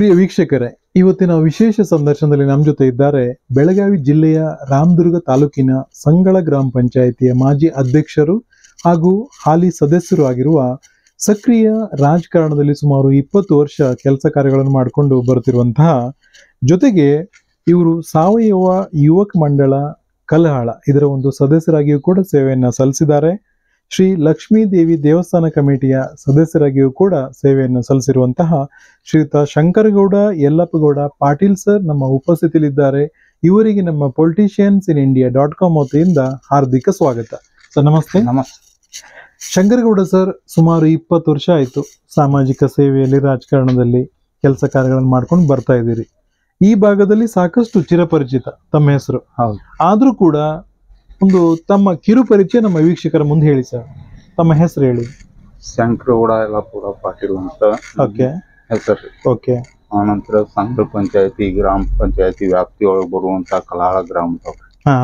ಪ್ರಿಯ ವೀಕ್ಷಕರೇ, ಇವತ್ತಿನ ವಿಶೇಷ ಸಂದರ್ಶನದಲ್ಲಿ ನಮ್ಮ ಜೊತೆ ಇದ್ದಾರೆ ಬೆಳಗಾವಿ ಜಿಲ್ಲೆಯ ರಾಮದುರ್ಗ ತಾಲೂಕಿನ ಸಂಗಳ ಗ್ರಾಮ ಪಂಚಾಯಿತಿಯ ಮಾಜಿ ಅಧ್ಯಕ್ಷರು ಹಾಗೂ ಹಾಲಿ ಸದಸ್ಯರು ಆಗಿರುವ ಸಕ್ರಿಯ ರಾಜಕಾರಣದಲ್ಲಿ ಸುಮಾರು 20 ವರ್ಷ ಕೆಲಸ ಕಾರ್ಯಗಳನ್ನು ಮಾಡಿಕೊಂಡು ಬರುತ್ತಿರುವಂತಹ, ಜೊತೆಗೆ ಇವರು ಸಾವಯವ ಯುವಕ ಮಂಡಳ ಕಲಹಾಳ ಇದರ ಒಂದು ಸದಸ್ಯರಾಗಿಯೂ ಕೂಡ ಸೇವೆಯನ್ನು ಸಲ್ಲಿಸಿದ್ದಾರೆ. ಶ್ರೀ ಲಕ್ಷ್ಮೀ ದೇವಿ ದೇವಸ್ಥಾನ ಕಮಿಟಿಯ ಸದಸ್ಯರಾಗಿಯೂ ಕೂಡ ಸೇವೆಯನ್ನು ಸಲ್ಲಿಸಿರುವಂತಹ ಶ್ರೀಯುತ ಶಂಕರಗೌಡ ಯಲ್ಲಪ್ಪಗೌಡ ಪಾಟೀಲ್ ಸರ್ ನಮ್ಮ ಉಪಸ್ಥಿತಿಯಲ್ಲಿದ್ದಾರೆ. ಇವರಿಗೆ ನಮ್ಮ politiciansinIndia.com ವತಿಯಿಂದ ಹಾರ್ದಿಕ ಸ್ವಾಗತ. ಸರ್ ನಮಸ್ತೆ. ನಮಸ್ತೆ. ಶಂಕರಗೌಡ ಸರ್, ಸುಮಾರು 20 ವರ್ಷ ಆಯ್ತು ಸಾಮಾಜಿಕ ಸೇವೆಯಲ್ಲಿ ರಾಜಕಾರಣದಲ್ಲಿ ಕೆಲಸ ಕಾರ್ಯಗಳನ್ನು ಮಾಡ್ಕೊಂಡು ಬರ್ತಾ ಇದ್ದೀರಿ. ಈ ಭಾಗದಲ್ಲಿ ಸಾಕಷ್ಟು ಚಿರಪರಿಚಿತ ತಮ್ಮ ಹೆಸರು. ಹೌದು. ಆದ್ರೂ ಕೂಡ ಒಂದು ತಮ್ಮ ಕಿರು ಪರಿಚಯ ನಮ್ಮ ವೀಕ್ಷಕರ ಮುಂದೆ ಹೇಳಿ ಸರ್. ತಮ್ಮ ಹೆಸರು ಹೇಳಿ. ಶಂಕರಗೌಡ ಯಲ್ಲಪ್ಪಗೌಡ ಪಾಟೀಲ್ ಅಂತ ಓಕೆ ಹೆಸರು. ಓಕೆ. ಆನಂತರ ಸಂಘ ಪಂಚಾಯತಿ ಗ್ರಾಮ ಪಂಚಾಯತಿ ವ್ಯಾಪ್ತಿಯೊಳಗೆ ಬರುವಂತ ಕಲಾಳ ಗ್ರಾಮದವ್ರು.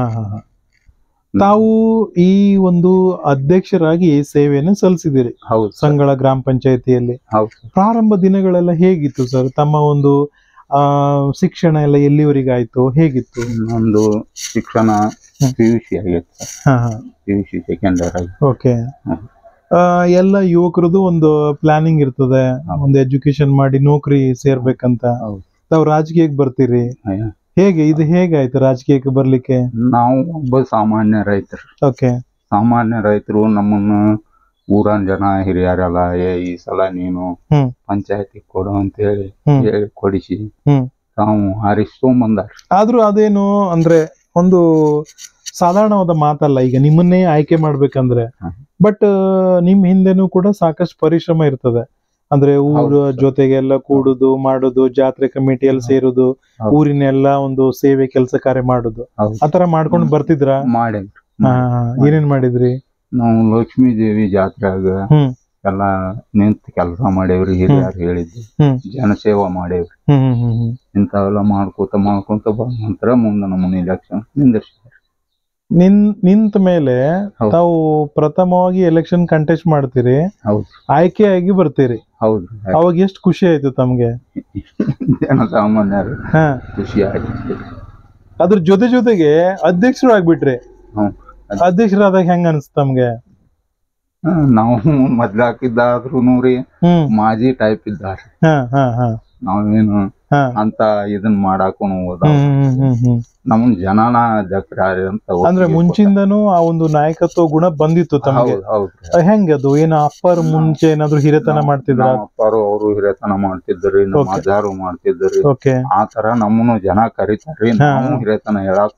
ತಾವು ಈ ಒಂದು ಅಧ್ಯಕ್ಷರಾಗಿ ಸೇವೆಯನ್ನು ಸಲ್ಲಿಸಿದಿರಿ. ಹೌದು. ಸಂಗಳ ಗ್ರಾಮ ಪಂಚಾಯತಿಯಲ್ಲಿ ಹೌದು. ಪ್ರಾರಂಭ ದಿನಗಳೆಲ್ಲ ಹೇಗಿತ್ತು ಸರ್? ತಮ್ಮ ಒಂದು ಶಿಕ್ಷಣ ಎಲ್ಲ ಎಲ್ಲಿವರೆಗೆ ಆಯ್ತು, ಹೇಗಿತ್ತು? ನಂದು ಶಿಕ್ಷಣ PUC ಆಗೈತೆ. PUC ಸೆಕೆಂಡರ್ ಆಗಿ. ಓಕೆ. ಎಲ್ಲ ಯುವಕರದು ಒಂದು ಪ್ಲಾನಿಂಗ್ ಇರ್ತದೆ, ಒಂದು ಎಜುಕೇಶನ್ ಮಾಡಿ ನೌಕರಿ ಸೇರ್ಬೇಕಂತ. ತಾವು ರಾಜಕೀಯಕ್ಕೆ ಬರ್ತೀರಿ, ಹೇಗೆ ಇದು ಹೇಗಾಯ್ತು ರಾಜಕೀಯಕ್ಕೆ ಬರ್ಲಿಕ್ಕೆ? ನಾವು ಒಬ್ಬ ಸಾಮಾನ್ಯ ರೈತರು. ಓಕೆ. ಸಾಮಾನ್ಯ ರೈತರು ನಮ್ಮನ್ನ ಊರನ್ ಜನ ಹಿರಿಯರೆಲ್ಲ ಈ ಸಲ ನೀನು ಪಂಚಾಯತಿ ಕೊಡು ಅಂತ ಹೇಳಿ ಕೊಡಿಸಿ ತಾವು ಹಾರಿಸ್ಕೊಂಬಂದಾರ. ಆದ್ರೂ ಅದೇನು ಅಂದ್ರೆ ಒಂದು ಸಾಧಾರಣವಾದ ಮಾತಲ್ಲ. ಈಗ ನಿಮ್ಮನ್ನೇ ಆಯ್ಕೆ ಮಾಡ್ಬೇಕಂದ್ರೆ ಬಟ್ ನಿಮ್ ಹಿಂದೆನೂ ಕೂಡ ಸಾಕಷ್ಟು ಪರಿಶ್ರಮ ಇರ್ತದೆ. ಅಂದ್ರೆ ಊರ ಜೊತೆಗೆಲ್ಲ ಕೂಡುದು ಮಾಡುದು, ಜಾತ್ರೆ ಕಮಿಟಿಯಲ್ಲಿ ಸೇರುದು, ಊರಿನೆಲ್ಲ ಒಂದು ಸೇವೆ ಕೆಲಸ ಕಾರ್ಯ ಮಾಡುದು, ಆತರ ಮಾಡ್ಕೊಂಡು ಬರ್ತಿದ್ರ? ಮಾಡಿದ್ರಿ. ಏನೇನ್ ಮಾಡಿದ್ರಿ? ನಾವು ಲಕ್ಷ್ಮೀ ದೇವಿ ಜಾತ್ರೆಯಾಗ ಎಲ್ಲಾ ನಿಂತ ಕೆಲಸ ಮಾಡೇವ್ರಿ. ಹಿರಿಯರು ಹೇಳಿದ್ವಿ, ಜನಸೇವಾ ಮಾಡೇವ್ರಿ. ಇಂಥವೆಲ್ಲ ಮಾಡ್ಕೋತ ಬಂದ ನಂತರ ಮುಂದೆ ನಮ್ಮನ್ನ ಇಲೆಕ್ಷನ್ ನಿಂದಿರ್ಸಿದ್ರು. ನಿಂತ ಮೇಲೆ ತಾವು ಪ್ರಥಮವಾಗಿ ಎಲೆಕ್ಷನ್ ಕಂಟೆಸ್ಟ್ ಮಾಡ್ತೀರಿ. ಹೌದು. ಆಯ್ಕೆ ಆಗಿ ಬರ್ತೀರಿ. ಹೌದು. ಅವಾಗ ಎಷ್ಟು ಖುಷಿ ಆಯ್ತು ತಮ್ಗೆ? ಜನಸಾಮಾನ್ಯರು ಖುಷಿ ಆಯ್ತು. ಅದ್ರ ಜೊತೆಗೆ ಅಧ್ಯಕ್ಷರು ಆಗ್ಬಿಟ್ರಿ. ಅಧ್ಯಕ್ಷರಾದಾಗ ಹೆಂಗ ಅನ್ಸ್ತ ತಮ್ಗೆ? ನಾವು ಮೊದ್ಲು ಹಾಕಿದ್ದಾದ್ರು ಮಾಜಿ ಟೈಪ್ ಇದ್ದಾರೆ. ನಾವೇನು ಅಂತ ಇದನ್ ಮಾಡಾಕು ನಮ್ ಜನನ ಅಧ್ಯಕ್ಷರಾರಿ ಅಂತ. ಅಂದ್ರೆ ಮುಂಚಿಂದನೂ ಆ ಒಂದು ನಾಯಕತ್ವ ಗುಣ ಬಂದಿತ್ತು ತಮಗೆ? ಹೆಂಗ ಅದು? ಏನು ಅಪ್ಪರ್ ಮುಂಚೆ ಏನಾದ್ರು ಹಿರಿತನ ಮಾಡ್ತಿದ್ರ? ಅಪ್ಪರು ಅವರು ಹಿರಿತನ ಮಾಡ್ತಿದ್ರಿ, ನಮ್ಮ ಅಜ್ಜಾರು ಮಾಡ್ತಿದ್ರಿ. ಆ ತರ ನಮ್ಮನ್ನು ಜನ ಕರಿತಾರ್ರಿ, ನಾವು ಹಿರಿತನ ಹೇಳಾಕ್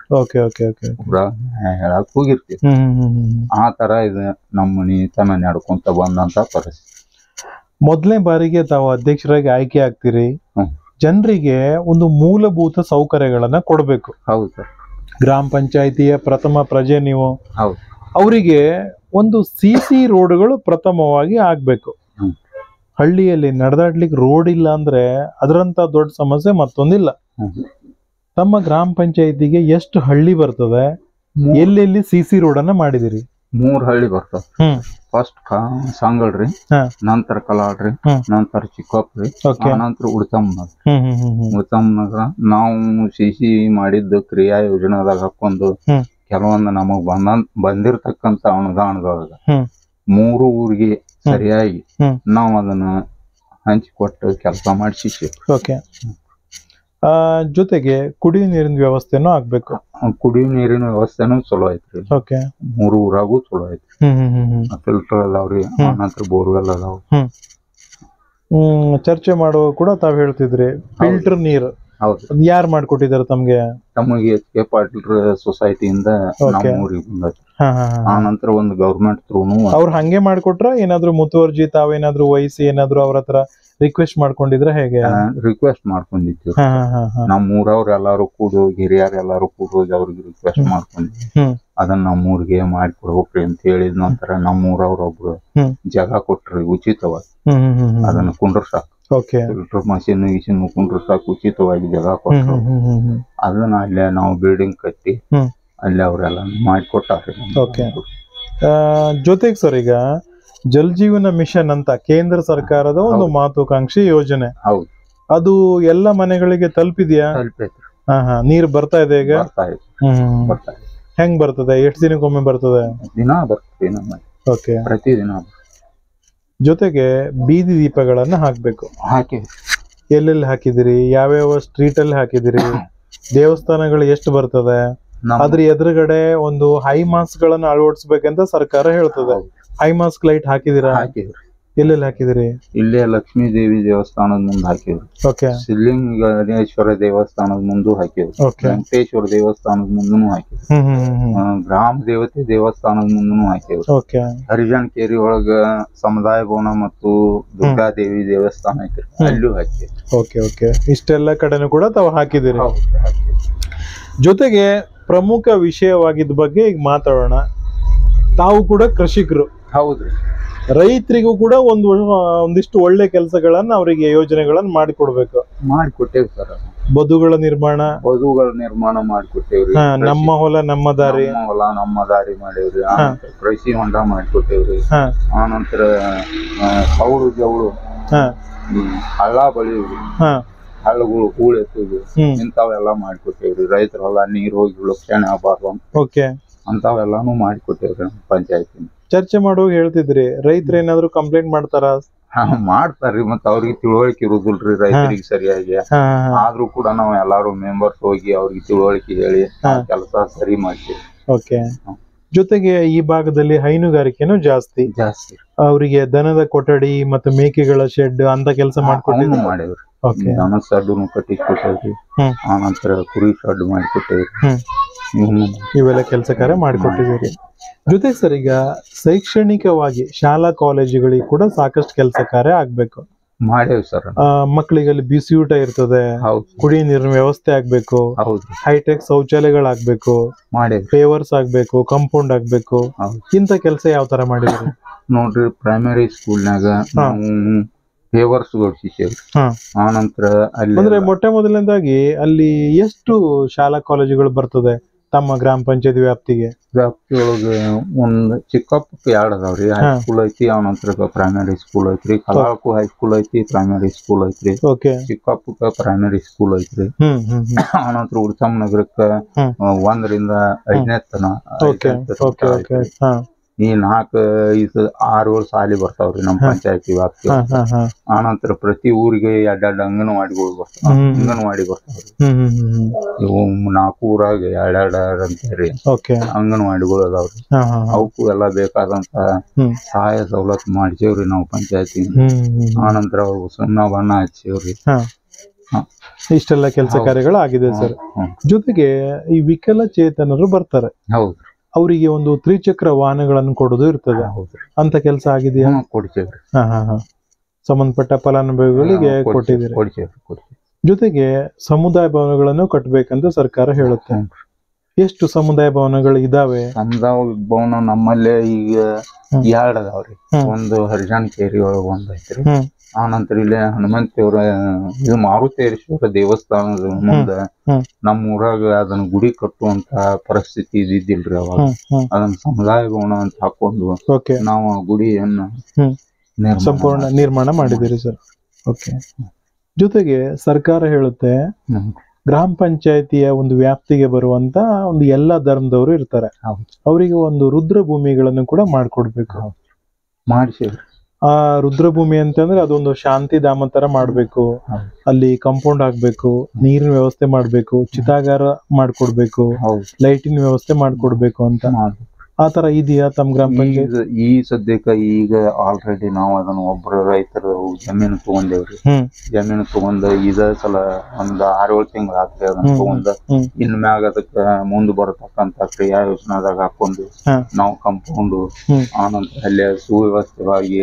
ಹೇಳಾಕ್ ಹೋಗಿರ್ತೀವಿ. ಆ ತರ ಇದು ನಮ್ಮ ನೀತನ ನಡ್ಕೊಂತ ಬಂದಂತ ಪರಿಸ್ಥಿತಿ. ಮೊದಲನೇ ಬಾರಿಗೆ ತಾವು ಅಧ್ಯಕ್ಷರಾಗಿ ಆಯ್ಕೆ ಆಗ್ತೀರಿ. ಜನರಿಗೆ ಒಂದು ಮೂಲಭೂತ ಸೌಕರ್ಯಗಳನ್ನ ಕೊಡ್ಬೇಕು. ಹೌದು ಸರ್. ಗ್ರಾಮ ಪಂಚಾಯಿತಿಯ ಪ್ರಥಮ ಪ್ರಜೆ ನೀವು. ಹೌದು. ಅವರಿಗೆ ಒಂದು CC ರೋಡ್ಗಳು ಪ್ರಥಮವಾಗಿ ಆಗ್ಬೇಕು. ಹಳ್ಳಿಯಲ್ಲಿ ನಡೆದಾಡ್ಲಿಕ್ಕೆ ರೋಡ್ ಇಲ್ಲ ಅಂದ್ರೆ ಅದರಂತ ದೊಡ್ಡ ಸಮಸ್ಯೆ ಮತ್ತೊಂದಿಲ್ಲ. ತಮ್ಮ ಗ್ರಾಮ ಪಂಚಾಯಿತಿಗೆ ಎಷ್ಟು ಹಳ್ಳಿ ಬರ್ತದೆ, ಎಲ್ಲೆಲ್ಲಿ CC ರೋಡ್ ಅನ್ನ ಮಾಡಿದಿರಿ? 3 ಹಳ್ಳಿ ಬರ್ತಾವ. ಫಸ್ಟ್ ಸಾಂಗಳ್ರಿ, ನಂತರ ಕಲಾಳ್ರಿ, ನಂತರ ಚಿಕ್ಕಪ್ರಿ, ನಂತರ ಉಡ್ತಮ್ಮನಗರ. ನಾವು CC ಮಾಡಿದ್ದು ಕ್ರಿಯಾ ಯೋಜನಾದಾಗ ಹಾಕೊಂಡು ಕೆಲವೊಂದು ನಮಗ್ ಬಂದಿರ್ತಕ್ಕಂತ ಅನುದಾನದೊಳಗ 3 ಊರಿಗೆ ಸರಿಯಾಗಿ ನಾವು ಅದನ್ನ ಹಂಚಿಕೊಟ್ಟು ಕೆಲಸ ಮಾಡಿಸಿ. ಓಕೆ. ಜೊತೆಗೆ ಕುಡಿಯುವ ನೀರಿನ ವ್ಯವಸ್ಥೆನೂ ಆಗ್ಬೇಕು. ಕುಡಿಯುವ ನೀರಿನ ವ್ಯವಸ್ಥೆನೂ ಚಲೋ ಐತ್ರಿ. ಓಕೆ. 3 ಊರಾಗೂ ಚಲೋ ಐತ್ರಿ. ಫಿಲ್ಟರ್ ಅದಾವ್ರಿ, ನಂತರ ಬೋರ್ವೆಲ್ ಅದಾವ. ಚರ್ಚೆ ಮಾಡುವ ಕೂಡ ತಾವ್ ಹೇಳ್ತಿದ್ರಿ ಫಿಲ್ಟರ್ ನೀರು. ಹೌದು. ಯಾರು ಮಾಡ್ಕೊಟ್ಟಿದಾರೆ ತಮ್ಗೆ? ತಮಗೆ HK ಪಾಟೀಲ್ ಸೊಸೈಟಿಯಿಂದ ನಮ್ಮ ಊರಿಗೆ ಬಂದೈತಿ. ಆ ನಂತರ ಒಂದು ಗವರ್ಮೆಂಟ್ ಥ್ರೂನು ಅವ್ರು ಹಂಗೆ ಮಾಡ್ಕೊಟ್ರ ಏನಾದ್ರು ಮುತುವರ್ಜಿ ತಾವೇನಾದ್ರು ವಹಿಸಿ ಏನಾದ್ರು ಅವ್ರ ಹತ್ರ ರಿಕ್ವೆಸ್ಟ್ ಮಾಡ್ಕೊಂಡಿದ್ರ ಹೇಗೆ? ರಿಕ್ವೆಸ್ಟ್ ಮಾಡ್ಕೊಂಡಿದ್ವಿ. ನಮ್ಮ ಊರವ್ರ ಎಲ್ಲಾರು ಕೂಡೋಗಿ, ಹಿರಿಯರ್ ಎಲ್ಲಾರು ಕೂಡೋಗಿ ಅವ್ರಿಗೆ ರಿಕ್ವೆಸ್ಟ್ ಮಾಡ್ಕೊಂಡಿದ್ವಿ. ಅದನ್ನ ನಮ್ಮೂರಿಗೆ ಮಾಡಿಕೊಡ್ಬೇಕ್ರಿ ಅಂತ ಹೇಳಿದ ನಂತರ ನಮ್ಮೂರವ್ರೊಬ್ರು ಜಾಗ ಕೊಟ್ರಿ ಉಚಿತವಾಗಿ. ಅದನ್ನ ಕುಂಡ್ರಸಾಕ್ ಫಿಲ್ಟರ್ ಮಷೀನ್ ಕುಂಡ್ರಸಾಕ್ ಉಚಿತವಾಗಿ ಜಾಗ ಕೊಟ್ರು. ಅದನ್ನ ಅಲ್ಲೇ ನಾವು ಬಿಲ್ಡಿಂಗ್ ಕಟ್ಟಿ ಅಲ್ಲಿ ಅವರೆಲ್ಲ ಮಾಡಿಕೊಟ್ಟಾರೆ. ಜೊತೆಗೆ ಸರ್, ಈಗ ಜಲ್ ಜೀವನ ಮಿಷನ್ ಅಂತ ಕೇಂದ್ರ ಸರ್ಕಾರದ ಒಂದು ಮಹತ್ವಾಕಾಂಕ್ಷಿ ಯೋಜನೆ. ಹೌದು. ಅದು ಎಲ್ಲ ಮನೆಗಳಿಗೆ ತಲುಪಿದ್ಯಾ? ತಲುಪೈತ್ರಿ. ಹಾ ಹಾ, ನೀರ್ ಬರ್ತಾ ಇದೆ ಈಗ? ಬರ್ತಾ ಇದೆ. ಬರ್ತಾ ಇದೆ. ಹೆಂಗ್ ಬರ್ತದೆ? ಎಷ್ಟು ದಿನಕ್ಕೊಮ್ಮೆ ಬರ್ತದೆ? ದಿನ ಬರ್ತದೆ ನಮ್ಮ. ಓಕೆ. ಪ್ರತಿದಿನ. ಜೊತೆಗೆ ಬೀದಿ ದೀಪಗಳನ್ನ ಹಾಕ್ಬೇಕು. ಹಾಕಿವಿ. ಎಲ್ಲೆಲ್ಲಿ ಹಾಕಿದಿರಿ? ಯಾವ್ಯಾವ ಸ್ಟ್ರೀಟ್ ಅಲ್ಲಿ ಹಾಕಿದಿರಿ? ದೇವಸ್ಥಾನಗಳು ಎಷ್ಟು ಬರ್ತದೆ? ಅದ್ರ ಎದುರುಗಡೆ ಒಂದು ಹೈ ಮಾಸ್ಕ್ ಗಳನ್ನ ಅಳವಡಿಸ್ಬೇಕಂತ ಸರ್ಕಾರ ಹೇಳ್ತದೆ. ಹೈ ಮಾಸ್ಕ್ ಲೈಟ್ ಹಾಕಿದಿರಾ? ಹಾಕಿವ್ರಿ. ಎಲ್ಲೆಲ್ಲಿ ಹಾಕಿದಿರಿ? ಇಲ್ಲೇ ಲಕ್ಷ್ಮೀ ದೇವಿ ದೇವಸ್ಥಾನದ ಮುಂದೆ ಹಾಕಿವ್ರಿ. ಓಕೆ. ಸಿದ್ಧಲಿಂಗೇಶ್ವರ ದೇವಸ್ಥಾನದ ಮುಂದೆ ಹಾಕಿವ್ರಿ. ವೆಂಕಟೇಶ್ವರ ದೇವಸ್ಥಾನದ ಮುಂದೂ ಹಾಕಿವ್ರಿ. ಗ್ರಾಮ ದೇವತೆ ದೇವಸ್ಥಾನದ ಮುಂದೂ ಹಾಕಿವ್ರಿ. ಓಕೆ. ಹರಿಜನ್ ಕೇರಿ ಒಳಗ ಸಮುದಾಯ ಭವನ ಮತ್ತು ದುರ್ಗಾದೇವಿ ದೇವಸ್ಥಾನ ಐತ್ರಿ, ಅಲ್ಲೂ ಹಾಕಿವ್ರಿ. Okay okay. ಇಷ್ಟೆಲ್ಲ ಕಡೆನೂ ಕೂಡ ತಾವು ಹಾಕಿದಿರಿ. ಜೊತೆಗೆ ಪ್ರಮುಖ ವಿಷಯವಾಗಿದ್ದ ಬಗ್ಗೆ ಈಗ ಮಾತಾಡೋಣ. ತಾವು ಕೂಡ ಕೃಷಿಕರು. ಹೌದ್ರಿ. ರೈತರಿಗೂ ಕೂಡ ಒಂದಿಷ್ಟು ಒಳ್ಳೆ ಕೆಲಸಗಳನ್ನ ಅವರಿಗೆ ಯೋಜನೆಗಳನ್ನ ಮಾಡಿಕೊಡ್ಬೇಕು. ಮಾಡಿಕೊಟ್ಟೇವಿ ಸರ್. ಬದುಗಳ ನಿರ್ಮಾಣ ಮಾಡಿಕೊಟ್ಟೇವ್ರಿ. ನಮ್ಮ ಹೊಲ ನಮ್ಮ ದಾರಿ. ನಮ್ಮ ದಾರಿ ಮಾಡೇವ್ರಿ. ಕೃಷಿ ಹೊಂಡ ಮಾಡಿಕೊಟ್ಟೇವ್ರಿ. ಆನಂತರ ಕೌಳು ಜವಳು, ಹಳ್ಳ ಬಳಿವ್ರಿ, ಹಳ್ಳಗಳು ಹೂಳ್ ಎತ್ತುದು, ಇಂಥವೆಲ್ಲ ಮಾಡಿಕೊಟ್ಟೇವ್ರಿ. ರೈತರೆಲ್ಲ ನೀರ್ ಹೋಗಿ ಲಕ್ಷಣ ಆಗಬಾರ್ದು ಅಂತವೆಲ್ಲಾನು ಮಾಡಿಕೊಟ್ಟೇವ್ರಿ ಪಂಚಾಯತಿ. ಚರ್ಚೆ ಮಾಡುವಾಗ ಹೇಳ್ತಿದ್ರಿ, ರೈತರು ಏನಾದ್ರು ಕಂಪ್ಲೇಂಟ್ ಮಾಡ್ತಾರ? ಮಾಡ್ತಾರ್ರಿ, ಮತ್ತ ಅವ್ರಿಗೆ ತಿಳುವಳಿಕೆ ಇರುದಿಲ್ರಿ ರೈತರಿಗೆ ಸರಿಯಾಗಿ. ಆದ್ರೂ ಕೂಡ ನಾವ್ ಎಲ್ಲಾರು ಮೆಂಬರ್ಸ್ ಹೋಗಿ ಅವ್ರಿಗೆ ತಿಳುವಳಿಕೆ ಹೇಳಿ ಕೆಲಸ ಸರಿ ಮಾಡ್ತೀವಿ. ಓಕೆ. ಜೊತೆಗೆ ಈ ಭಾಗದಲ್ಲಿ ಹೈನುಗಾರಿಕೆನೂ ಜಾಸ್ತಿ. ಅವರಿಗೆ ದನದ ಕೊಠಡಿ ಮತ್ತು ಮೇಕೆಗಳ ಶೆಡ್ ಅಂತ ಕೆಲಸ ಮಾಡಿವ್ರಿ. ದನ ಶೆಡ್ನು ಕಟ್ಟಿಸ್ಕೊಟ್ಟೇವ್ರಿ. ಆನಂತರ ಕುರಿ ಶೆಡ್ ಮಾಡಿಕೊಟ್ಟೇವ್ರಿ. ಇವೆಲ್ಲ ಕೆಲಸ ಕಾರ್ಯ ಮಾಡಿಕೊಟ್ಟಿದ್ದೀರಿ. ಜೊತೆ ಸರ್, ಈಗ ಶೈಕ್ಷಣಿಕವಾಗಿ ಶಾಲಾ ಕಾಲೇಜುಗಳಿಗೆ ಕೂಡ ಸಾಕಷ್ಟು ಕೆಲಸ ಕಾರ್ಯ ಆಗ್ಬೇಕು. ಮಾಡೇವಿ ಸರ್. ಮಕ್ಕಳಿಗೆ ಅಲ್ಲಿ ಬಿಸಿ ಊಟ ಇರ್ತದೆ, ಕುಡಿಯ ನೀರಿನ ವ್ಯವಸ್ಥೆ ಆಗ್ಬೇಕು, ಹೈಟೆಕ್ ಶೌಚಾಲಯಗಳಾಗ್ಬೇಕು, ಪೇವರ್ಸ್ ಆಗ್ಬೇಕು, ಕಾಂಪೌಂಡ್ ಆಗ್ಬೇಕು. ಇಂತ ಕೆಲಸ ಯಾವ ತರ ಮಾಡಿದ್ರಿ? ನೋಡ್ರಿ, ಪ್ರೈಮರಿ ಸ್ಕೂಲ್ನಾಗ ಪೇವರ್ಸ್ ಗಳಿಸಿದ್ದೇವ್ರಿ. ಆನಂತರ ಅಲ್ಲಿ ಅಂದ್ರೆ ಮೊಟ್ಟ ಮೊದಲನೇದಾಗಿ ಅಲ್ಲಿ ಎಷ್ಟು ಶಾಲಾ ಕಾಲೇಜುಗಳು ಬರ್ತದೆ ತಮ್ಮ ಗ್ರಾಮ ಪಂಚಾಯತ್ ವ್ಯಾಪ್ತಿಗೆ? ವ್ಯಾಪ್ತಿಯೊಳಗೆ ಒಂದ್ ಚಿಕ್ಕಪ್ಪಕ್ಕೆ 2 ಅದಾವ್ರಿ. ಹೈಸ್ಕೂಲ್ ಐತಿ, ಆನಂತರ ಪ್ರೈಮರಿ ಸ್ಕೂಲ್ ಐತ್ರಿ. ಕಲಾಳಕ್ಕೂ ಹೈಸ್ಕೂಲ್ ಐತಿ, ಪ್ರೈಮರಿ ಸ್ಕೂಲ್ ಐತ್ರಿ. ಚಿಕ್ಕಪ್ಪಕ್ಕ ಪ್ರೈಮರಿ ಸ್ಕೂಲ್ ಐತ್ರಿ. ಆನಂತರ ಉಡ್ಸಮ್ ನಗರಕ್ಕ 1 ರಿಂದ 5ನೇ ತನ ಈ 4-5-6 ಸಾಲಿ ಬರ್ತಾವ್ರಿ ನಮ್ ಪಂಚಾಯತಿ ವ್ಯಾಪ್ತಿ. ಆನಂತರ ಪ್ರತಿ ಊರಿಗೆ 2 ಅಂಗನವಾಡಿಗಳು ಬರ್ತಾವ. ಅಂಗನವಾಡಿ ಬರ್ತಾವ್ರಿ. ಇವು 4 ಊರಾಗ 2 ಅಂತಾರಿ ಅಂಗನವಾಡಿಗಳು ಅದಾವ್ರಿ. ಅವಕ್ಕೂ ಎಲ್ಲಾ ಬೇಕಾದಂತ ಸಹಾಯ ಸವಲತ್ತು ಮಾಡ್ಸೇವ್ರಿ ನಾವು ಪಂಚಾಯತಿ. ಆನಂತರ ಅವ್ರು ಸುಣ್ಣ ಬಣ್ಣ ಹಚ್ಚೇವ್ರಿ. ಇಷ್ಟೆಲ್ಲ ಕೆಲಸ ಕಾರ್ಯಗಳು ಆಗಿದೆ ಸರ್. ಜೊತೆಗೆ ಈ ವಿಕಲಚೇತನರು ಬರ್ತಾರೆ, ಹೌದು, ಅವರಿಗೆ ಒಂದು 3 ಚಕ್ರ ವಾಹನಗಳನ್ನು ಕೊಡೋದು ಇರ್ತದೆ. ಅಂತ ಕೆಲಸ ಆಗಿದೆಯಾ? ಕೊಡ್ತೇವ್ರಿ. ಸಂಬಂಧಪಟ್ಟ ಫಲಾನುಭವಿಗಳಿಗೆ ಕೊಟ್ಟಿದ್ದೀರಿ. ಜೊತೆಗೆ ಸಮುದಾಯ ಭವನಗಳನ್ನು ಕಟ್ಟಬೇಕಂತ ಸರ್ಕಾರ ಹೇಳುತ್ತೆ. ಎಷ್ಟು ಸಮುದಾಯ ಭವನಗಳು ಇದಾವೆ? ಸಮುದಾಯ ಭವನ ನಮ್ಮಲ್ಲೇ ಈಗ 2 ಅದಾವ್ರಿ. ಒಂದು ಹರಿಜಾನ್ ಕೇರಿ ಒಳಗ ಒಂದ್ ಐತ್ರಿ. ಆನಂತರ ಇಲ್ಲಿ ಹನುಮಂತೇವ್ರ ಇದು ಮಾರುತೇಶ್ವರ ದೇವಸ್ಥಾನದ ಮುಂದ ನಮ್ಮ ಊರಾಗ ಅದನ್ನ ಗುಡಿ ಕಟ್ಟುವಂತ ಪರಿಸ್ಥಿತಿ ಇದ್ದಿಲ್ರಿ ಅವಾಗ. ಅದನ್ನ ಸಮುದಾಯ ಭವನ ಅಂತ ಹಾಕೊಂಡು ನಾವು ಗುಡಿಯನ್ನ ಸಂಪೂರ್ಣ ನಿರ್ಮಾಣ ಮಾಡಿದಿರಿ ಸರ್. ಓಕೆ. ಜೊತೆಗೆ ಸರ್ಕಾರ ಹೇಳುತ್ತೆ, ಗ್ರಾಮ ಪಂಚಾಯತಿಯ ಒಂದು ವ್ಯಾಪ್ತಿಗೆ ಬರುವಂತ ಒಂದು ಎಲ್ಲಾ ಧರ್ಮದವರು ಇರ್ತಾರೆ, ಅವರಿಗೆ ಒಂದು ರುದ್ರ ಭೂಮಿಗಳನ್ನು ಕೂಡ ಮಾಡ್ಕೊಡ್ಬೇಕು. ಮಾಡಿಸಿದ್ರಿ. ಆ ರುದ್ರಭೂಮಿ ಅಂತಂದ್ರೆ ಅದೊಂದು ಶಾಂತಿ ಧಾಮ ತರ ಮಾಡ್ಬೇಕು. ಅಲ್ಲಿ ಕಾಂಪೌಂಡ್ ಹಾಕ್ಬೇಕು, ನೀರಿನ ವ್ಯವಸ್ಥೆ ಮಾಡ್ಬೇಕು, ಚಿತಾಗಾರ ಮಾಡ್ಕೊಡ್ಬೇಕು, ಲೈಟಿನ ವ್ಯವಸ್ಥೆ ಮಾಡ್ಕೊಡ್ಬೇಕು ಅಂತ. ಆ ತರ ಇದೆಯಾ ತಮ್ಮ ಗ್ರಾಮ ಪಂಚಾಯತ್? ಈ ಸದ್ಯಕ್ಕ ಈಗ ಆಲ್ರೆಡಿ ನಾವು ಅದನ್ನ ಒಬ್ಬರು ರೈತರು ಜಮೀನು ತಗೊಂಡೇವ್ರಿ. ಜಮೀನು ತಗೊಂಡ ಇದ ಸಲ ಒಂದ್ 6-7 ತಿಂಗಳ ಆಗ್ತದೆ. ಅದನ್ನ ತಗೊಂಡ ಇನ್ ಮ್ಯಾಗ ಅದಕ್ಕ ಮುಂದ್ ಬರತಕ್ಕಂತ ಕ್ರಿಯಾ ಯೋಜನಾದಾಗ ಹಾಕೊಂಡು ನಾವು ಕಾಂಪೌಂಡ್, ಆನಂತರ ಅಲ್ಲೇ ಸುವ್ಯವಸ್ಥಿತವಾಗಿ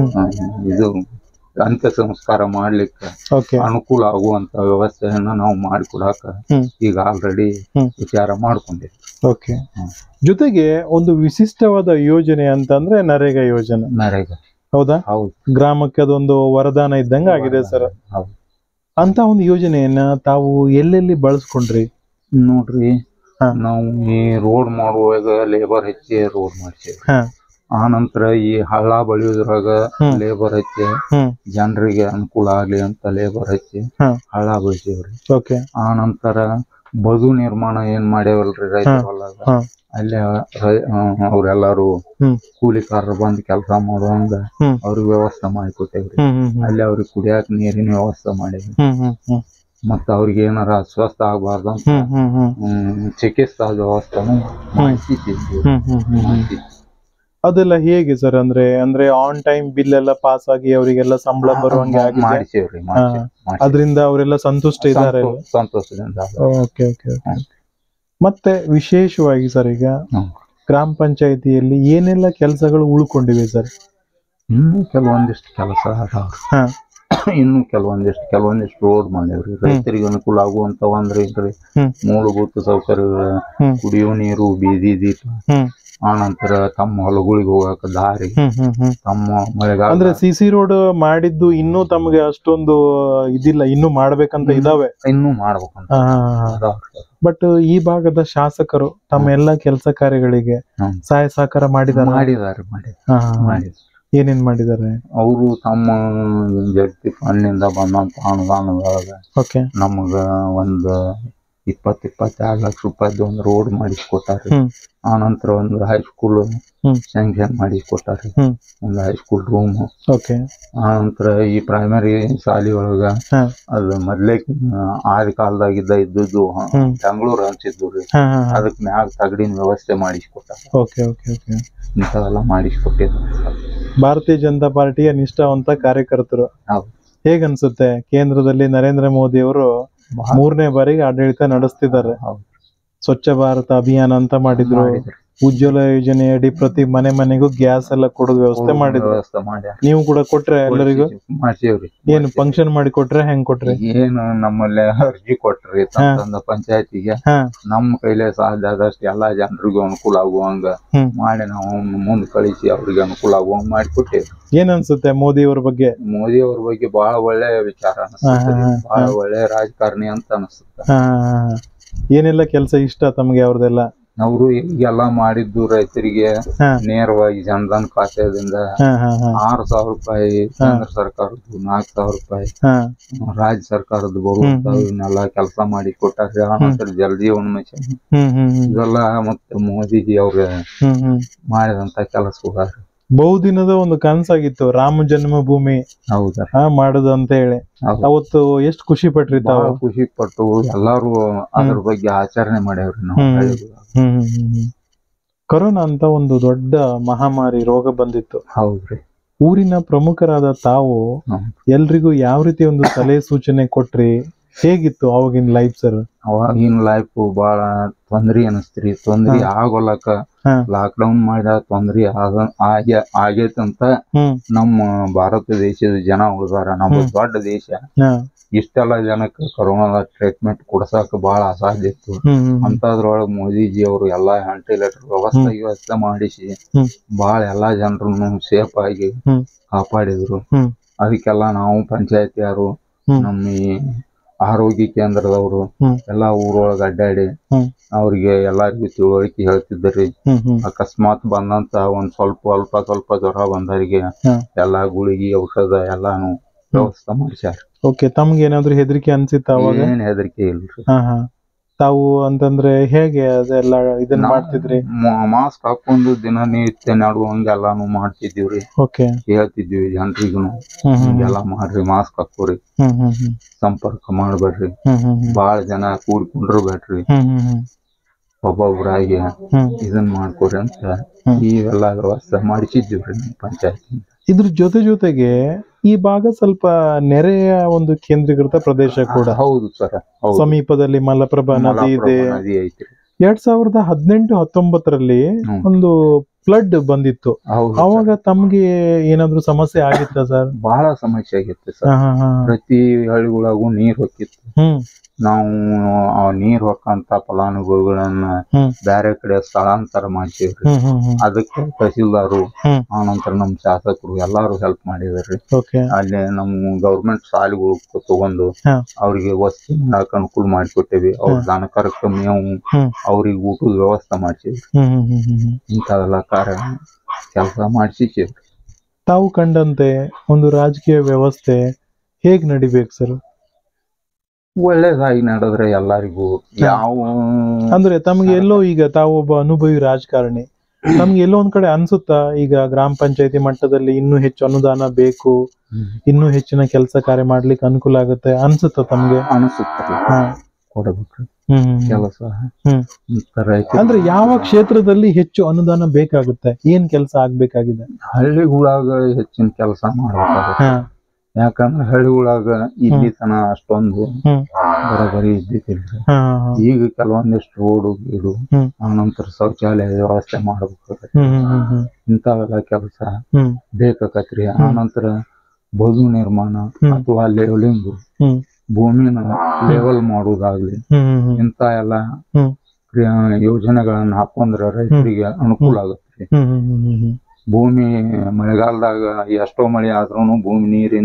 ಇದು ಅಂತ್ಯ ಸಂಸ್ಕಾರ ಮಾಡ್ಲಿಕ್ಕೆ ಅನುಕೂಲ ಆಗುವಂತ ವ್ಯವಸ್ಥೆಯನ್ನ ನಾವು ಮಾಡಿಕೊಡಾಕ ಈಗ ಆಲ್ರೆಡಿ ವಿಚಾರ ಮಾಡ್ಕೊಂಡಿವಿ. ಓಕೆ. ಜೊತೆಗೆ ಒಂದು ವಿಶಿಷ್ಟವಾದ ಯೋಜನೆ ಅಂತಂದ್ರೆ ನರೇಗಾ ಯೋಜನೆ. ನರೇಗಾ, ಹೌದಾ? ಹೌದು. ಗ್ರಾಮಕ್ಕೆ ಅದೊಂದು ವರದಾನ ಇದ್ದಂಗ ಆಗಿದೆ ಸರ್. ಅಂತ ಒಂದು ಯೋಜನೆಯನ್ನ ತಾವು ಎಲ್ಲೆಲ್ಲಿ ಬಳಸ್ಕೊಂಡ್ರಿ? ನೋಡ್ರಿ, ನಾವು ಈ ರೋಡ್ ಮಾಡುವಾಗ ಲೇಬರ್ ಹೆಚ್ಚಿ ರೋಡ್ ಮಾಡ್ಸೇವಿ. ಆ ನಂತರ ಈ ಹಳ್ಳ ಬಳಿಯೋದ್ರಾಗ ಲೇಬರ್ ಹಚ್ಚಿ ಜನರಿಗೆ ಅನುಕೂಲ ಆಗ್ಲಿ ಅಂತ ಲೇಬರ್ ಹಚ್ಚಿ ಹಳ್ಳ ಬಳಿಸೇವ್ರಿ. ಆ ನಂತರ ಬದು ನಿರ್ಮಾಣ ಏನ್ ಮಾಡ್ಯಾವಲ್ರಿ ರೈತರ ಹೊಲದಾಗ, ಅಲ್ಲೇ ಅವ್ರೆಲ್ಲಾರು ಕೂಲಿಕಾರರು ಬಂದ್ ಕೆಲಸ ಮಾಡುವಂಗ ಅವ್ರಿಗೆ ವ್ಯವಸ್ಥೆ ಮಾಡಿಕೊಟ್ಟೇವ್ರಿ. ಅಲ್ಲಿ ಅವ್ರಿಗೆ ಕುಡಿಯಾಕ ನೀರಿನ ವ್ಯವಸ್ಥೆ ಮಾಡೇವಿ. ಮತ್ತ ಅವ್ರಿಗೆ ಏನಾರ ಅಸ್ವಸ್ಥ ಆಗ್ಬಾರ್ದಂತ ಚಿಕಿತ್ಸಾ ವ್ಯವಸ್ಥೆನು ಮಾಡಿಸಿದ್ವಿ. ಅದೆಲ್ಲ ಹೇಗೆ ಸರ್? ಅಂದ್ರೆ ಆನ್ ಟೈಮ್ ಬಿಲ್ ಎಲ್ಲ ಪಾಸ್ ಆಗಿ ಅವರಿಗೆಲ್ಲ ಸಂಬಳ ಬರುವಂಗೆ ಮಾಡಿಸೇವ್ರಿ. ಅದರಿಂದ ಅವರೆಲ್ಲ ಸಂತುಷ್ಟ ಇದ್ದಾರೆ? ಸಂತೋಷದಿಂದ. ಮತ್ತೆ ವಿಶೇಷವಾಗಿ ಸರ್, ಈಗ ಗ್ರಾಮ ಪಂಚಾಯತಿಯಲ್ಲಿ ಏನೆಲ್ಲ ಕೆಲಸಗಳು ಉಳ್ಕೊಂಡಿವೆ ಸರ್? ಇನ್ನು ಕೆಲವೊಂದಿಷ್ಟು ಕೆಲಸ ಅದಾವ್ರಿ. ಇನ್ನು ಕೆಲವೊಂದಿಷ್ಟು ರೋಡ್ ಮಾಡ್ಯಾವ್ರಿ. ರೈತರಿಗೆ ಅನುಕೂಲ ಆಗುವಂತವ ಅಂದ್ರೆ ಇಲ್ರಿ ಮೂಲಭೂತ ಸೌಕರ್ಯಗಳ, ಕುಡಿಯೋ ನೀರು, ಬೀದಿ ದೀಪ, ಆನಂತರ ತಮ್ಮ ಹೊಲಗಳಿಗೆ ಹೋಗಾಕ ದಾರಿ, ತಮ್ಮ ಮಳೆಗಾಲ ಅಂದ್ರೆ ಸಿಸಿ ರೋಡ್ ಮಾಡಿದ್ದು ಇನ್ನೂ ತಮ್ಗೆ ಅಷ್ಟೊಂದು ಇದಿಲ್ಲ, ಇನ್ನು ಮಾಡ್ಬೇಕಂತ ಇದಾವೆ, ಇನ್ನೂ ಮಾಡ್ಬೇಕಂತ. ಬಟ್ ಈ ಭಾಗದ ಶಾಸಕರು ತಮ್ಮ ಎಲ್ಲಾ ಕೆಲಸ ಕಾರ್ಯಗಳಿಗೆ ಸಹಾಯ ಸಹಕಾರ ಮಾಡಿದ್ದಾರೆ. ಏನೇನ್ ಮಾಡಿದ್ದಾರೆ ಅವರು? ತಮ್ಮ ಜಗತಿ ಫಂಡ್ನಿಂದ ಬಂದಂತ ಅನುದಾನದೊಳಗ ನಮಗ ಒಂದ್ 22 ಲಕ್ಷ ರೂಪಾಯಿದ್ದು ಒಂದು ರೋಡ್ ಮಾಡಿಸ್ಕೊಟ್ಟಾರಿ. ಆ ನಂತರ ಒಂದು ಹೈಸ್ಕೂಲ್ ಸ್ಯಾಂಕ್ಷನ್ ಮಾಡಿಸ್ಕೊಟ್ಟಾರಿ, ಒಂದು ಹೈಸ್ಕೂಲ್ ರೂಮ್. ಆ ನಂತರ ಈ ಪ್ರೈಮರಿ ಶಾಲೆ ಒಳಗ ಅದು ಮೊದ್ಲೇ ಆದಿ ಕಾಲದಾಗಿದ್ದ ಇದ್ದದ್ದು ಬೆಂಗಳೂರು ಅನ್ಸಿದ್ದು ರೀ, ಅದಕ್ ಮ್ಯಾಗ ತಗಡಿನ ವ್ಯವಸ್ಥೆ ಮಾಡಿಸ್ಕೊಟ್ಟಾರ. ಇಂಥವೆಲ್ಲ ಮಾಡಿಸ್ಕೊಟ್ಟಿದ್ರು. ಭಾರತೀಯ ಜನತಾ ಪಾರ್ಟಿಯ ನಿಷ್ಠಾವಂತ ಕಾರ್ಯಕರ್ತರು. ಹೇಗನ್ಸುತ್ತೆ ಕೇಂದ್ರದಲ್ಲಿ ನರೇಂದ್ರ ಮೋದಿ ಅವರು 3ನೇ ಬಾರಿಗೆ ಆಡಳಿತ ನಡೆಸ್ತಿದ್ದಾರೆ? ಸ್ವಚ್ಛ ಭಾರತ ಅಭಿಯಾನ ಅಂತ ಮಾಡಿದ್ರು. ಉಜ್ವಲ ಯೋಜನೆಯಡಿ ಪ್ರತಿ ಮನೆಗೂ ಗ್ಯಾಸ್ ಎಲ್ಲ ಕೊಡೋದು ವ್ಯವಸ್ಥೆ ಮಾಡಿದ್ರು. ನೀವು ಕೂಡ ಕೊಟ್ರೆ ಎಲ್ಲರಿಗೂ? ಏನು ಫಂಕ್ಷನ್ ಮಾಡಿ ಕೊಟ್ರೆ ಹೆಂಗ್ ಕೊಟ್ರಿ? ಏನು ನಮ್ಮಲ್ಲಿ ಅರ್ಜಿ ಕೊಟ್ರಿ ಪಂಚಾಯತಿಗೆ, ನಮ್ಮ ಕೈಲೇ ಸಾಧ್ಯ ಆದಷ್ಟು ಎಲ್ಲಾ ಜನರಿಗೂ ಅನುಕೂಲ ಆಗುವಂಗ ಮಾಡಿ ನಾವು ಮುಂದ್ ಕಳಿಸಿ ಅವ್ರಿಗೆ ಅನುಕೂಲ ಆಗುವಂಗ ಮಾಡಿಕೊಟ್ಟೇವಿ. ಏನ್ ಅನ್ಸುತ್ತೆ ಮೋದಿ ಅವ್ರ ಬಗ್ಗೆ? ಮೋದಿ ಅವ್ರ ಬಗ್ಗೆ ಬಹಳ ಒಳ್ಳೆ ವಿಚಾರ ಅನಿಸುತ್ತೆ, ಬಹಳ ಒಳ್ಳೆ ರಾಜಕಾರಣಿ ಅಂತ ಅನಿಸುತ್ತೆ. ಏನೆಲ್ಲ ಕೆಲಸ ಇಷ್ಟ ತಮ್ಗೆ ಅವ್ರದೆಲ್ಲ? ಅವರು ಈಗೆಲ್ಲ ಮಾಡಿದ್ದು ರೈತರಿಗೆ ನೇರವಾಗಿ ಜನಧನ್ ಖಾತೆದಿಂದ 6,000 ರೂಪಾಯಿ ಕೇಂದ್ರ ಸರ್ಕಾರದ್ದು, 4,000 ರೂಪಾಯಿ ರಾಜ್ಯ ಸರ್ಕಾರದ್ದು ಬರುವಂತವನ್ನೆಲ್ಲ ಕೆಲಸ ಮಾಡಿ ಕೊಟ್ಟಾರೆ. ಆನಂತರ ಜಲ್ ಜೀವನ್ ಮಿಷನ್ ಇದೆಲ್ಲ ಮತ್ತೆ ಮೋದಿಜಿ ಅವ್ರ ಮಾಡಿದಂತ ಕೆಲಸ. ಬಹುದಿನದ ಒಂದು ಕನಸಾಗಿತ್ತು ರಾಮ ಜನ್ಮಭೂಮಿ ಮಾಡುದು ಅಂತ ಹೇಳಿ. ಅವತ್ತು ಎಷ್ಟು ಖುಷಿ ಪಟ್ರಿ ತಾವು? ಖುಷಿ ಪಟ್ಟು ಎಲ್ಲಾರು ಅದ್ರ ಬಗ್ಗೆ ಆಚರಣೆ ಮಾಡ್ಯಾವ್ರಿ ನಾವು. ಕೊರೋನಾ ಅಂತ ಒಂದು ದೊಡ್ಡ ಮಹಾಮಾರಿ ರೋಗ ಬಂದಿತ್ತು. ಹೌದ್ರಿ. ಊರಿನ ಪ್ರಮುಖರಾದ ತಾವು ಎಲ್ರಿಗೂ ಯಾವ ರೀತಿ ಒಂದು ಸಲಹೆ ಸೂಚನೆ ಕೊಟ್ರಿ? ಹೇಗಿತ್ತು ಅವಾಗಿನ ಲೈಫ್ ಸರ್? ಅವಾಗಿನ ಲೈಫ್ ಬಹಳ ತೊಂದ್ರಿ ಅನಸ್ತ್ರಿ. ತೊಂದ್ರಿ ಆಗೋಲಕ ಲಾಕ್ ಡೌನ್ ಮಾಡಿದ ತೊಂದ್ರಿ ಆಗೇತಂತ ನಮ್ಮ ಭಾರತ ದೇಶದ ಜನ ಉಳಿದಾರ. ನಮ್ಮ ದೊಡ್ಡ ದೇಶ ಇಷ್ಟೆಲ್ಲ ಜನಕ್ಕೆ ಕೊರೋನಾದ ಟ್ರೀಟ್ಮೆಂಟ್ ಕೊಡ್ಸಾಕ ಬಹಳ ಅಸಾಧ್ಯ ಇತ್ತು. ಅಂತದ್ರೊಳಗ ಮೋದಿಜಿ ಅವರು ಎಲ್ಲಾ ವೆಂಟಿಲೇಟರ್ ವ್ಯವಸ್ಥೆ ಮಾಡಿಸಿ ಬಹಳ ಎಲ್ಲಾ ಜನರನ್ನು ಸೇಫ್ ಆಗಿ ಕಾಪಾಡಿದ್ರು. ಅದಕ್ಕೆಲ್ಲ ನಾವು ಪಂಚಾಯತಿಯವರು, ನಮ್ಮ ಈ ಆರೋಗ್ಯ ಕೇಂದ್ರದವರು ಎಲ್ಲಾ ಊರೊಳಗ ಅಡ್ಡಾಡಿ ಅವ್ರಿಗೆ ಎಲ್ಲಾರಿಗೂ ತಿಳುವಳಿಕೆ ಹೇಳ್ತಿದ್ರಿ. ಅಕಸ್ಮಾತ್ ಬಂದಂತ ಒಂದ್ ಸ್ವಲ್ಪ ಜ್ವರ ಬಂದವರಿಗೆ ಎಲ್ಲಾ ಗುಳಿಗಿ ಔಷಧ ಎಲ್ಲಾನು ವ್ಯವಸ್ಥೆ ಮಾಡಿಸ್ಯಾರ. ತಮ್ಗೆ ಏನಾದ್ರು ಹೆದರಿಕೆ ಅನ್ಸಿತ್ತ ಅವಾಗ? ಏನ್ ಹೆದರಿಕೆ ಇಲ್ರಿ. ತಾವು ಅಂತಂದ್ರೆ ಹೇಗೆ ಅದೆಲ್ಲ ಇದನ್ನ ಮಾಡ್ತಿದ್ರಿ? ಮಾಸ್ಕ್ ಹಾಕೊಂಡು ದಿನನಿತ್ಯ ನಡುವಂಗ ಎಲ್ಲಾನು ಮಾಡ್ತಿದ್ದೀವ್ರಿ. ಹೇಳ್ತಿದ್ವಿ ಜನರಿಗೂ ಎಲ್ಲ ಮಾಡ್ರಿ, ಮಾಸ್ಕ್ ಹಾಕೋರಿ, ಸಂಪರ್ಕ ಮಾಡ್ಬೇಡ್ರಿ, ಬಾಳ ಜನ ಕೂಡ್ಕೊಂಡ್ರು ಒಬ್ಬೊಬ್ರಾಗಿ ಇದನ್ ಮಾಡ್ಕೋರಿ ಅಂತ ಇವೆಲ್ಲ ವ್ಯವಸ್ಥೆ ಮಾಡಿಸಿದ್ದೀವ್ರಿ ಪಂಚಾಯತ್. ಇದ್ರ ಜೊತೆಗೆ ಈ ಭಾಗ ಸ್ವಲ್ಪ ನೆರೆಯ ಒಂದು ಕೇಂದ್ರೀಕೃತ ಪ್ರದೇಶ ಕೂಡ. ಹೌದು ಸರ್. ಸಮೀಪದಲ್ಲಿ ಮಲಪ್ರಭಾ ನದಿ ಇದೆ. 2018-19 ಒಂದು ಫ್ಲಡ್ ಬಂದಿತ್ತು. ಅವಾಗ ತಮ್ಗೆ ಏನಾದ್ರು ಸಮಸ್ಯೆ ಆಗಿತ್ತ ಸರ್? ಬಹಳ ಸಮಸ್ಯೆ ಆಗಿತ್ತು ಸರ್. ಪ್ರತಿ ಹಳ್ಳಿಗಳಿಗೂ ನೀರ್ ಹೋಗಿತ್ತು. ನಾವು ಆ ನೀರ್ ಹೊಕ್ಕಂತ ಫಲಾನುಭವಿಗಳನ್ನ ಬೇರೆ ಕಡೆ ಸ್ಥಳಾಂತರ ಮಾಡ್ತೀವ್ರಿ. ಅದಕ್ಕೆ ತಹಸೀಲ್ದಾರು, ಆನಂತರ ನಮ್ ಶಾಸಕರು ಎಲ್ಲಾರು ಹೆಲ್ಪ್ ಮಾಡಿದಾರ್ರಿ. ಅಲ್ಲಿ ನಮ್ ಗೌರ್ಮೆಂಟ್ ಶಾಲೆಗಳು ತಗೊಂಡು ಅವ್ರಿಗೆ ವಸತಿ ಮಾಡಾಕ ಅನುಕೂಲ ಮಾಡಿಕೊಟ್ಟೇವಿ. ಅವ್ರ ದನಕರಕ್ಕ ಮೇವು, ಅವ್ರಿಗೆ ಊಟದ ವ್ಯವಸ್ಥೆ ಮಾಡ್ಸೇವಿ. ಇಂಥವೆಲ್ಲ ಪ್ರಕಾರ ಕೆಲಸ ಮಾಡಿಸಿದ್ದೇವೆ. ತಾವು ಕಂಡಂತೆ ಒಂದು ರಾಜಕೀಯ ವ್ಯವಸ್ಥೆ ಹೇಗ್ ನಡಿಬೇಕು ಸರ್? ಒಳ್ಳೇದಾಗಿ ನಡೆದ್ರೆ ಎಲ್ಲರಿಗೂ ಯಾವ ಅಂದ್ರೆ ತಮ್ಗೆ ಎಲ್ಲೋ ಈಗ ತಾವು ಒಬ್ಬ ಅನುಭವಿ ರಾಜಕಾರಣಿ, ನಮ್ಗೆ ಎಲ್ಲೋ ಒಂದ್ ಕಡೆ ಅನ್ಸುತ್ತಾ ಈಗ ಗ್ರಾಮ ಪಂಚಾಯತಿ ಮಟ್ಟದಲ್ಲಿ ಇನ್ನೂ ಹೆಚ್ಚು ಅನುದಾನ ಬೇಕು, ಇನ್ನೂ ಹೆಚ್ಚಿನ ಕೆಲಸ ಕಾರ್ಯ ಮಾಡ್ಲಿಕ್ಕೆ ಅನುಕೂಲ ಆಗುತ್ತೆ ಅನ್ಸುತ್ತ ತಮ್ಗೆ? ಅನಿಸುತ್ತೆ ಕೊಡಬೇಕು ಕೆಲಸ. ಅಂದ್ರೆ ಯಾವ ಕ್ಷೇತ್ರದಲ್ಲಿ ಹೆಚ್ಚು ಅನುದಾನ ಬೇಕಾಗುತ್ತೆ, ಏನ್ ಕೆಲಸ ಆಗ್ಬೇಕಾಗಿದೆ? ಹಳ್ಳಿಗಳಾಗ ಹೆಚ್ಚಿನ ಕೆಲಸ ಮಾಡ್ಬೇಕಾಗುತ್ತೆ. ಯಾಕಂದ್ರೆ ಹಳ್ಳಿಗಳಾಗ ಇಲ್ಲಿ ತನ ಅಷ್ಟೊಂದು ಬರೋಬರಿ ಇದ್ದಿದ್ದಿಲ್ರಿ. ಈಗ ಕೆಲವೊಂದಿಷ್ಟು ರೋಡು ಗೀಡು ಆನಂತರ ಶೌಚಾಲಯ ವ್ಯವಸ್ಥೆ ಮಾಡ್ಬೇಕಾಗತ್ತೆ. ಇಂಥವೆಲ್ಲ ಕೆಲಸ ಬೇಕಾಕತ್ರಿ. ಆನಂತರ ಬದು ನಿರ್ಮಾಣ ಅಥವಾ ಲೆವೆಲಿಂಗ್, ಭೂಮಿನ ಲೆವೆಲ್ ಮಾಡುವುದಾಗ್ಲಿ, ಇಂತ ಎಲ್ಲ ಯೋಜನೆಗಳನ್ನ ಹಾಕೊಂಡ್ರ ರೈತರಿಗೆ ಅನುಕೂಲ ಆಗುತ್ತೆ. ಭೂಮಿ ಮಳೆಗಾಲದಾಗ ಎಷ್ಟೋ ಮಳೆ ಆದ್ರೂ ಭೂಮಿ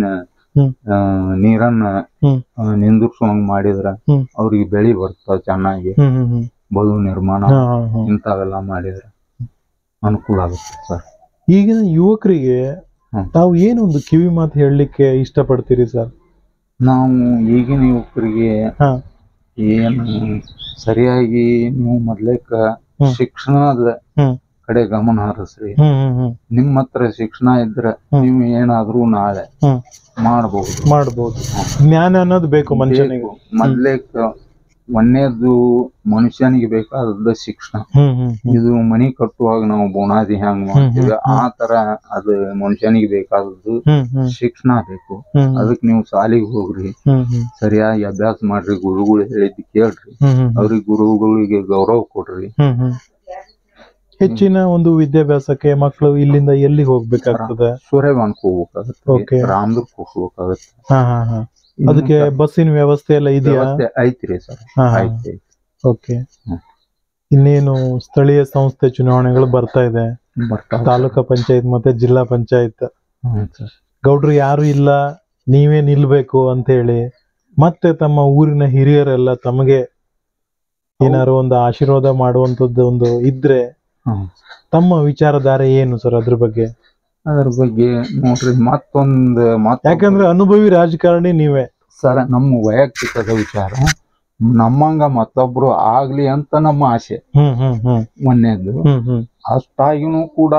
ನೀರನ್ನ ನಿಂದಿರ್ಸುವಂಗ್ ಮಾಡಿದ್ರ ಅವ್ರಿಗೆ ಬೆಳಿ ಬರ್ತಾವ ಚೆನ್ನಾಗಿ. ಬದು ನಿರ್ಮಾಣ ಇಂಥವೆಲ್ಲ ಮಾಡಿದ್ರ ಅನುಕೂಲ ಆಗುತ್ತೆ ಸರ್. ಈಗಿನ ಯುವಕರಿಗೆ ತಾವು ಏನೊಂದು ಕಿವಿ ಮಾತು ಹೇಳಲಿಕ್ಕೆ ಇಷ್ಟಪಡ್ತೀರಿ ಸರ್? ನಾವು ಈಗಿನ ಯುವಕರಿಗೆ ಏನು ಸರಿಯಾಗಿ ನೀವು ಮೊದ್ಲೇಕ ಶಿಕ್ಷಣದ ಕಡೆ ಗಮನ ಹರಿಸ್ರಿ. ನಿಮ್ಮ ಹತ್ರ ಶಿಕ್ಷಣ ಇದ್ರೆ ನೀವು ಏನಾದ್ರೂ ನಾಳೆ ಮಾಡಬಹುದು. ಜ್ಞಾನ ಅನ್ನೋದು ಬೇಕು ಮನುಷ್ಯನಿಗೆ. ಮೊದ್ಲೇಕ ಒಂದೇದು ಮನುಷ್ಯನಿಗೆ ಬೇಕಾದ ಶಿಕ್ಷಣ. ಇದು ಮನಿ ಕಟ್ಟುವಾಗ ನಾವು ಬುನಾದಿ ಹೆಂಗ್ ಮಾಡ್ತೀವಿ ಆ ತರ ಅದು ಮನುಷ್ಯನಿಗೆ ಬೇಕಾದದ್ದು ಶಿಕ್ಷಣ ಬೇಕು. ಅದಕ್ ನೀವು ಶಾಲಿಗೆ ಹೋಗ್ರಿ, ಸರಿಯಾಗಿ ಅಭ್ಯಾಸ ಮಾಡ್ರಿ, ಗುರುಗಳು ಹೇಳಿದ್ ಕೇಳ್ರಿ, ಅವ್ರಿಗೆ ಗುರುಗಳಿಗೆ ಗೌರವ ಕೊಡ್ರಿ. ಹೆಚ್ಚಿನ ಒಂದು ವಿದ್ಯಾಭ್ಯಾಸಕ್ಕೆ ಮಕ್ಕಳು ಇಲ್ಲಿಂದ ಎಲ್ಲಿ ಹೋಗ್ಬೇಕಾಗ್ತದೆ? ಸೂರ್ಯವಂತಕ್ಕೆ ಹೋಗ್ಬೇಕಾಗತ್ತೆ, ರಾಮದುರ್ಗಕ್ಕೆ ಹೋಗ್ಬೇಕಾಗತ್ತೆ. ಅದಕ್ಕೆ ಬಸ್ಸಿನ ವ್ಯವಸ್ಥೆ ಎಲ್ಲ ಇದೆಯಾ? ಐತ್ರಿ ಸರ್. ಓಕೆ. ಇನ್ನೇನು ಸ್ಥಳೀಯ ಸಂಸ್ಥೆ ಚುನಾವಣೆಗಳು ಬರ್ತಾ ಇದೆ, ತಾಲೂಕಾ ಪಂಚಾಯತ್ ಮತ್ತೆ ಜಿಲ್ಲಾ ಪಂಚಾಯತ್. ಗೌಡ್ರು ಯಾರು ಇಲ್ಲ, ನೀವೇ ನಿಲ್ಬೇಕು ಅಂತ ಹೇಳಿ ಮತ್ತೆ ತಮ್ಮ ಊರಿನ ಹಿರಿಯರೆಲ್ಲ ತಮಗೆ ಏನಾರು ಒಂದು ಆಶೀರ್ವಾದ ಮಾಡುವಂತದ್ದು ಒಂದು ಇದ್ರೆ ತಮ್ಮ ವಿಚಾರಧಾರೆ ಏನು ಸರ್ ಅದ್ರ ಬಗ್ಗೆ? ಅದ್ರ ಬಗ್ಗೆ ನೋಡ್ರಿ ಮತ್ತೊಂದು ಯಾಕಂದ್ರೆ ಅನುಭವಿ ರಾಜಕಾರಣಿ ನೀವೇ ಸರ್. ನಮ್ಮ ವೈಯಕ್ತಿಕದ ವಿಚಾರ, ನಮ್ಮಂಗ ಮತ್ತೊಬ್ರು ಆಗ್ಲಿ ಅಂತ ನಮ್ಮ ಆಸೆ. ಮೊನ್ನೆದ್ದು ಅಷ್ಟಾಗಿನೂ ಕೂಡ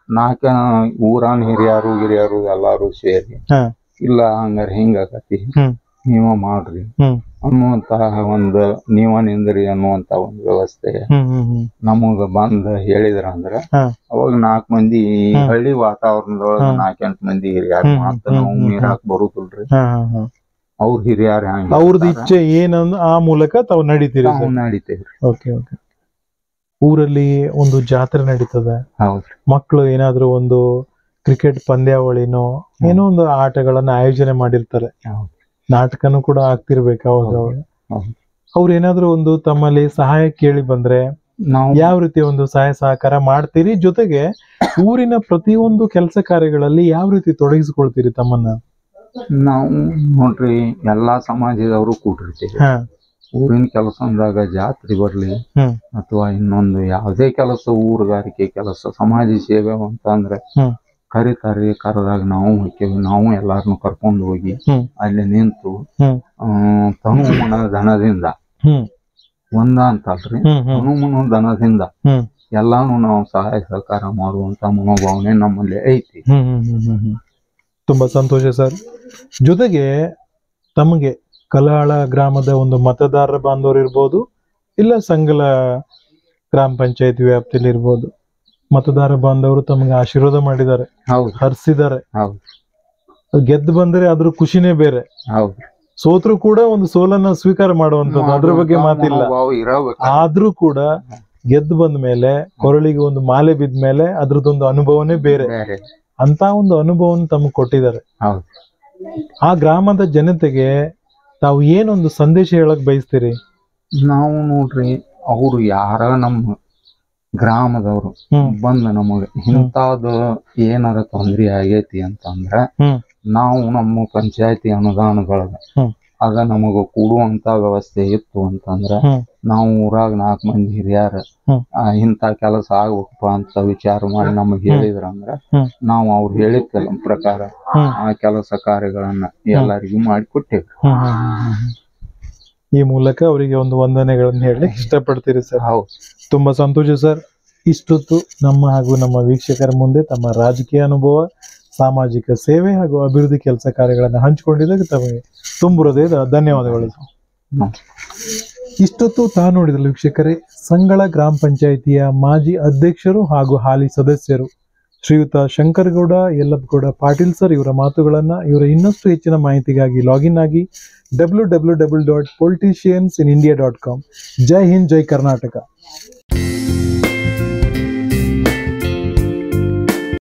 ಊರಾನ್ ಹಿರಿಯರು ಎಲ್ಲಾರು ಸೇರಿ ಇಲ್ಲ ಹಂಗಾರ ಹಿಂಗಾಕತಿ ನೀವ ಮಾಡ್ರಿ ಅನ್ನುವಂತಹ ಒಂದು ನೀವ ನಿಂದ್ರಿ ಅನ್ನುವಂತ ಒಂದು ವ್ಯವಸ್ಥೆ ನಮಗ ಬಂದ್ ಹೇಳಿದ್ರ ಅಂದ್ರ ಅವಾಗ 4 ಮಂದಿ ಹಳ್ಳಿ ವಾತಾವರಣದೊಳಗ 4-8 ಮಂದಿ ಹಿರಿಯಾರ ಮಾತ್ರ ನಾವು ಮೀರಾಕ್ ಬರುದಿಲ್ರಿ. ಅವ್ರ ಹಿರಿಯಾರ ಅವ್ರದ್ದು ಇಚ್ಛೆ ಏನಂದ್ ಆ ಮೂಲಕ ತಾವು ನಡೀತೇವ್ರಿ. Okay okay. ಊರಲ್ಲಿ ಒಂದು ಜಾತ್ರೆ ನಡೀತದೆ, ಮಕ್ಕಳು ಏನಾದ್ರು ಒಂದು ಕ್ರಿಕೆಟ್ ಪಂದ್ಯಾವಳಿನೋ ಏನೋ ಒಂದು ಆಟಗಳನ್ನ ಆಯೋಜನೆ ಮಾಡಿರ್ತಾರೆ, ನಾಟಕನೂ ಕೂಡ ಆಗ್ತಿರ್ಬೇಕು ಅವಾಗ. ಅವ್ರ ಏನಾದ್ರು ಒಂದು ತಮ್ಮಲ್ಲಿ ಸಹಾಯ ಕೇಳಿ ಬಂದ್ರೆ ಯಾವ ರೀತಿ ಒಂದು ಸಹಾಯ ಸಹಕಾರ ಮಾಡ್ತೀರಿ? ಜೊತೆಗೆ ಊರಿನ ಪ್ರತಿಯೊಂದು ಕೆಲಸ ಕಾರ್ಯಗಳಲ್ಲಿ ಯಾವ ರೀತಿ ತೊಡಗಿಸ್ಕೊಳ್ತೀರಿ ತಮ್ಮನ್ನ? ನಾವು ನೋಡ್ರಿ ಎಲ್ಲಾ ಸಮಾಜದವರು ಕೂಡಿರ್ತೀವಿ. ಊರಿನ ಕೆಲಸ ಅಂದಾಗ ಜಾತ್ರೆ ಬರ್ಲಿ ಅಥವಾ ಇನ್ನೊಂದು ಯಾವುದೇ ಕೆಲಸ, ಊರುಗಾರಿಕೆ ಕೆಲಸ, ಸಮಾಜ ಸೇವೆ ಅಂತ ಅಂದ್ರೆ ಕರಿತಾರಿ. ಕರೆದಾಗ ನಾವು ಹೋಗ್ತೇವೆ. ನಾವು ಎಲ್ಲಾರನ್ನು ಕರ್ಕೊಂಡು ಹೋಗಿ ಅಲ್ಲಿ ನಿಂತು ತನುಮನ ಧನದಿಂದ ಒಂದ ಅಂತಲ್ರಿ, ತನುಮನ ಧನದಿಂದ ಎಲ್ಲಾನು ನಾವು ಸಹಾಯ ಸಹಕಾರ ಮಾಡುವಂತ ಮನೋಭಾವನೆ ನಮ್ಮಲ್ಲಿ ಐತಿ. ತುಂಬಾ ಸಂತೋಷ ಸರ್. ಜೊತೆಗೆ ತಮಗೆ ಕಲಾಳ ಗ್ರಾಮದ ಒಂದು ಮತದಾರರ ಬಾಂಧವರು ಇರ್ಬೋದು, ಇಲ್ಲ ಸಂಗಲ ಗ್ರಾಮ ಪಂಚಾಯತ್ ವ್ಯಾಪ್ತಿಯಲ್ಲಿ ಇರ್ಬೋದು, ಮತದಾರ ಬಾಂಧವರು ತಮಗೆ ಆಶೀರ್ವಾದ ಮಾಡಿದ್ದಾರೆ, ಹರಿಸಿದ್ದಾರೆ. ಗೆದ್ದು ಬಂದ್ರೆ ಅದ್ರ ಖುಷಿನೇ ಬೇರೆ. ಸೋತ್ರು ಕೂಡ ಒಂದು ಸೋಲನ್ನ ಸ್ವೀಕಾರ ಮಾಡುವಂತದ್ದು, ಅದ್ರ ಬಗ್ಗೆ ಮಾತಿಲ್ಲ. ಆದ್ರೂ ಕೂಡ ಗೆದ್ದು ಬಂದ ಮೇಲೆ ಕೊರಳಿಗೆ ಒಂದು ಮಾಲೆ ಬಿದ್ದ ಮೇಲೆ ಅದ್ರದ್ದೊಂದು ಅನುಭವನೇ ಬೇರೆ. ಅಂತ ಒಂದು ಅನುಭವವನ್ನು ತಮಗೆ ಕೊಟ್ಟಿದ್ದಾರೆ. ಆ ಗ್ರಾಮದ ಜನತೆಗೆ ತಾವು ಏನೊಂದು ಸಂದೇಶ ಹೇಳಕ್ ಬಯಸ್ತೀರಿ? ನಾವು ನೋಡ್ರಿ, ಅವ್ರು ಯಾರ ನಮ್ಮ ಗ್ರಾಮದವ್ರು ಬಂದ ನಮಗ ಇಂತಾದ ಏನಾರ ತೊಂದ್ರೆ ಆಗೈತಿ ಅಂತಂದ್ರ ನಾವು ನಮ್ಮ ಪಂಚಾಯತಿ ಅನುದಾನದೊಳಗ ಆಗ ನಮಗ ಕೂಡುವಂತ ವ್ಯವಸ್ಥೆ ಇತ್ತು ಅಂತಂದ್ರ ನಾವು ಊರಾಗ 4 ಮಂದಿ ಹಿರಿಯರ ಇಂತ ಕೆಲಸ ಆಗ್ಬೇಕಪ್ಪ ಅಂತ ವಿಚಾರ ಮಾಡಿ ನಮಗ್ ಹೇಳಿದ್ರಂದ್ರ ನಾವು ಅವ್ರು ಹೇಳಿದ ಪ್ರಕಾರ ಆ ಕೆಲಸ ಕಾರ್ಯಗಳನ್ನ ಎಲ್ಲರಿಗೂ ಮಾಡಿಕೊಟ್ಟೇವಿ. ಈ ಮೂಲಕ ಅವರಿಗೆ ಒಂದು ವಂದನೆಗಳನ್ನ ಹೇಳಲಿಕ್ಕೆ ಇಷ್ಟಪಡ್ತೀರಿ ಸರ್? ಹೌದು, ತುಂಬಾ ಸಂತೋಷ ಸರ್. ಇಷ್ಟೊತ್ತು ನಮ್ಮ ಹಾಗೂ ನಮ್ಮ ವೀಕ್ಷಕರ ಮುಂದೆ ತಮ್ಮ ರಾಜಕೀಯ ಅನುಭವ, ಸಾಮಾಜಿಕ ಸೇವೆ ಹಾಗೂ ಅಭಿವೃದ್ಧಿ ಕೆಲಸ ಕಾರ್ಯಗಳನ್ನು ಹಂಚಿಕೊಂಡಿದ್ದಕ್ಕೆ ತಮಗೆ ತುಂಬ ಹೃದಯದ ಧನ್ಯವಾದಗಳು. ಇಷ್ಟೊತ್ತು ತಾ ನೋಡಿದ್ರಲ್ಲ ವೀಕ್ಷಕರೇ, ಸಂಗಳ ಗ್ರಾಮ ಪಂಚಾಯಿತಿಯ ಮಾಜಿ ಅಧ್ಯಕ್ಷರು ಹಾಗೂ ಹಾಲಿ ಸದಸ್ಯರು ಶ್ರೀಯುತ ಶಂಕರಗೌಡ ಯಲ್ಲಪ್ಪಗೌಡ ಪಾಟೀಲ್ ಸರ್ ಇವರ ಮಾತುಗಳನ್ನ, ಇವರ ಇನ್ನಷ್ಟು ಹೆಚ್ಚಿನ ಮಾಹಿತಿಗಾಗಿ ಲಾಗಿನ್ ಆಗಿ www.politiciansinIndia.com. ಜೈ ಹಿಂದ್, ಜೈ ಕರ್ನಾಟಕ.